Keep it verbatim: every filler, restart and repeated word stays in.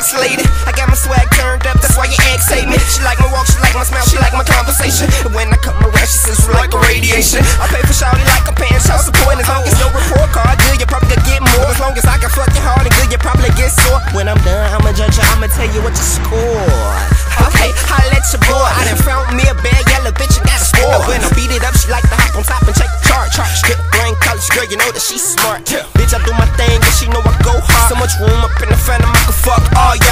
next lady. I got my swag turned up, that's why your ex hate me. She like my walk, she like my smile, she like my conversation. And when I come around, she says we like a radiation. I pay for shawty like I'm paying child support. And as long as your report card good, you probably gonna get more. As long as I can fuck you hard and good, you probably get sore. When I'm done, I'ma judge you, I'ma tell you what you scored. Okay, holla at your boy. I done found me a bad yellow bitch and got a score. When I beat it up, she like to hop on top and check the chart. Good brain college girl, you know that she's smart. Bitch, I do my thing and she know I go hard. So much room up in the phantom, I can fuck all y'all.